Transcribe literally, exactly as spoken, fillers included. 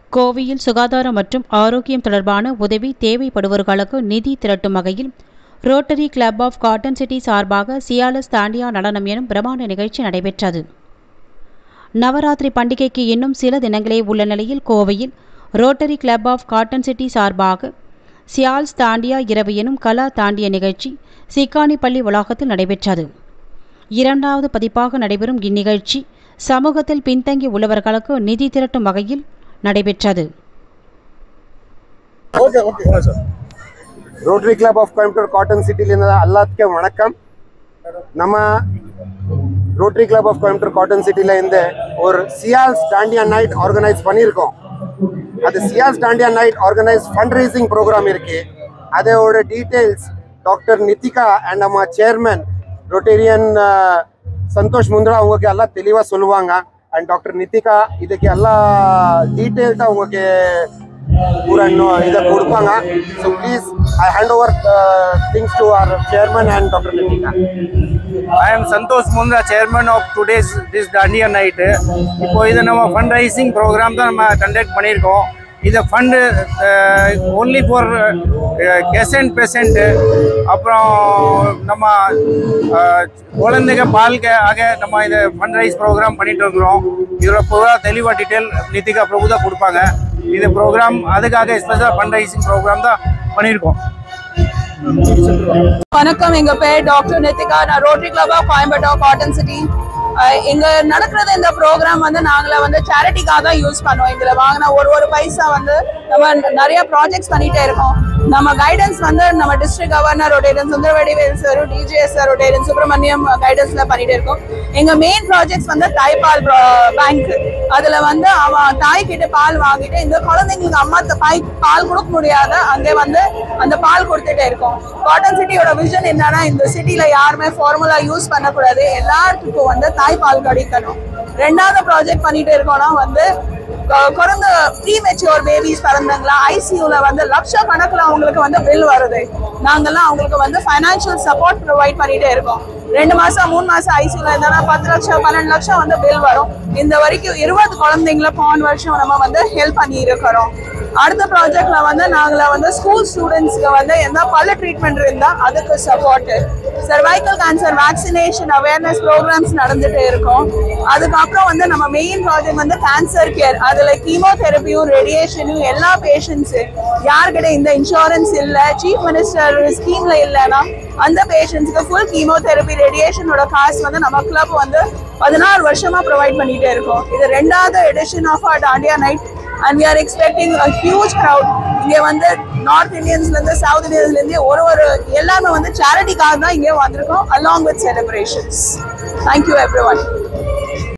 கோவையில் சுகாதாரம் மற்றும் ஆரோக்கியம் தொடர்பான உதவி தேவைப்படுபவர்களுக்கு நிதி திரட்டும் வகையில் rotary club of cotton city சார்பாக சியாலஸ் தாண்டியா நடனம் எனும் பிரமாண்ட நிகழ்ச்சி நடைபெற்றது. நவராத்திரி பண்டிகைக்கு இன்னும் சில தினங்களே உள்ள நிலையில் கோவையில் rotary club of cotton city சார்பாக சியால்ஸ் தாண்டியா இரவு எனும் கலா தாண்டிய நிகழ்ச்சி சிக்கானிப்பள்ளி வளாகத்தில் நடைபெற்றது. இரண்டாவது பதிப்பாக நடைபெறும் இந்நிகழ்ச்சி சமூகத்தில் பின்தங்கி உள்ளவர்களுக்கு நிதி திரட்டும் வகையில் நடைபெற்றது. Rotary club of Coimbatore cotton சிட்டில எல்லாத்துக்கு வணக்கம். நம்ம rotary club of Coimbatore cotton சிட்டில இருந்து ஒரு சியால்ஸ் டாண்டியா நைட் ஆர்கனைஸ் பண்ணியிருக்கோம். அது சியால்ஸ் Dandiya night organise fund raising program இருக்கு. அதோட டீட்டெயில்ஸ் டாக்டர் நித்திகா அண்ட் நம்ம சேர்மன் ரோட்டேரியன் சந்தோஷ் முந்திரா அவங்களுக்கு எல்லாம் தெளிவாக சொல்லுவாங்க. அண்ட் டாக்டர் நித்திகா இதுக்கு எல்லா டீட்டெயில்ஸாக உங்களுக்கு பூரா இதை கொடுப்பாங்க. So please I hand over things to our chairman and doctor Nithika. I am Santosh Mundra, chairman of today's this Dandiya night. இப்போ இது நம்ம ஃபண்ட் ரைசிங் ப்ரோக்ராம் தான் நம்ம கண்டக்ட் பண்ணியிருக்கோம். இது fund only for case and patient, அப்புறம் நம்ம குழந்தைங்க பாலுக்கு ஆக நம்ம இது ஃபண்ட் ரைஸ் ப்ரோக்ராம் பண்ணிட்டு இருக்கிறோம். இதோட பூரா தெளிவாக டீட்டெயில் நித்திகா பிரபு தான் கொடுப்பாங்க. இது ப்ரோக்ராம் அதுக்காக ஸ்பெஷலாக ஃபண்ட் ரைசிங் ப்ரோக்ராம் தான் பண்ணியிருக்கோம். வணக்கம், எங்க பேர் டாக்டர் நித்திகா. நான் rotary club of Coimbatore cotton city. இங்க நடக்கிறது இந்த ப்ரோக்ராம் வந்து நாங்கள வந்து சேரிட்டிக்காக தான் யூஸ் பண்ணுவோம். இதுல வாங்கின ஒரு ஒரு பைசா வந்து நம்ம நிறைய ப்ராஜெக்ட்ஸ் பண்ணிட்டே இருக்கோம். நம்ம கைடன்ஸ் வந்து நம்ம district governor rotarian Sundaravadivel sir, DGS sir rotarian Subramaniam கைடன்ஸ்ல பண்ணிட்டே இருக்கோம். எங்க மெயின் ப்ராஜெக்ட்ஸ் வந்து தாய்ப்பால் பேங்க். அதுல வந்து அவன் தாய் கிட்ட பால் வாங்கிட்டு இந்த குழந்தைங்களுக்கு அம்மா பாய் பால் கொடுக்க முடியாத அங்கே வந்து அந்த பால் கொடுத்துட்டே இருக்கோம். காட்டன் சிட்டியோட விஷன் என்னன்னா, இந்த சிட்டில யாருமே ஃபார்முலா யூஸ் பண்ணக்கூடாது, எல்லாத்துக்கும் வந்து தாய்ப்பால் கிடைக்கணும். ரெண்டாவது ப்ராஜெக்ட் பண்ணிட்டு இருக்கோம்னா வந்து குறைந்த ப்ரீ மெச்சூர் பேபிஸ் பிறந்தாங்களா ஐசியூல வந்து லட்ச கணக்குல அவங்களுக்கு வந்து பில் வருது. நாங்கெல்லாம் அவங்களுக்கு வந்து ஃபைனான்சியல் சப்போர்ட் ப்ரொவைட் பண்ணிட்டே இருக்கோம். ரெண்டு மாசம் மூணு மாசம் ஐசியூல இருந்தா பத்து லட்சம் பன்னெண்டு லட்சம் வந்து பில் வரும். இந்த வரைக்கும் இருபது குழந்தைங்கள போன வருஷம் நம்ம வந்து ஹெல்ப் பண்ணி இருக்கிறோம். அடுத்த ப்ராஜெக்ட்ல வந்து நாங்கள வந்து ஸ்கூல் ஸ்டூடெண்ட்ஸ்க்கு வந்து எந்த பல ட்ரீட்மெண்ட் இருந்தா அதுக்கு support, cervical cancer vaccination awareness programs நடந்துட்டு இருக்கும். அதுக்கப்புறம் வந்து நம்ம மெயின் ப்ராஜெக்ட் வந்து கேன்சர் கேர். அதுல கீமோதெரபியும் ரேடியேஷனும் எல்லா பேஷண்ட்ஸ் யார்கிட்ட இந்த இன்சூரன்ஸ் இல்ல, சீஃப் மினிஸ்டர் ஸ்கீம்ல இல்லைன்னா அந்த பேஷண்ட்ஸ்க்கு ஃபுல் கீமோதெரபி ரேடியேஷனோட காசு வந்து நம்ம கிளப் வந்து பதினாறு வருஷமா ப்ரொவைட் பண்ணிட்டே இருக்கோம். இது ரெண்டாவது edition of our Dandiya night and we are expecting a huge crowd. இங்கே வந்து நார்த் இந்தியன்ஸ்ல இருந்து சவுத் இந்தியன்ஸ்ல இருந்து ஒரு ஒரு எல்லாமே வந்து சேரிட்டிக்காக தான் இங்கே வந்திருக்கோம் along with celebrations. Thank you everyone.